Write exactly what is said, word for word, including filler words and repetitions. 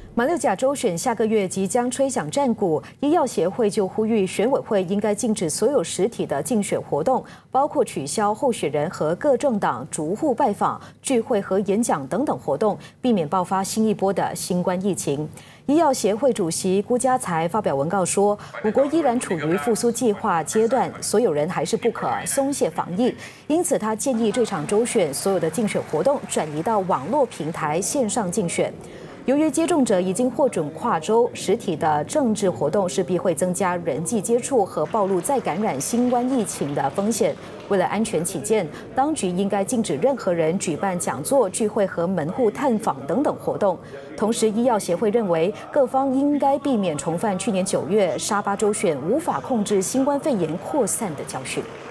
马六甲州选下个月即将吹响战鼓，医药协会就呼吁选委会应该禁止所有实体的竞选活动，包括取消候选人和各政党逐户拜访、聚会和演讲等等活动，避免爆发新一波的新冠疫情。医药协会主席辜家才发表文告说，我国依然处于复苏计划阶段，所有人还是不可松懈防疫，因此他建议这场州选所有的竞选活动转移到网络平台线上竞选。由于接种者已经获准跨州，实体的政治活动势必会增加人际接触和暴露再感染新冠疫情的风险。为了安全起见，当局应该禁止任何人举办讲座、聚会和门户探访等等活动。同时，医药协会认为，各方应该避免重犯去年九月沙巴州选无法控制新冠肺炎扩散的教训。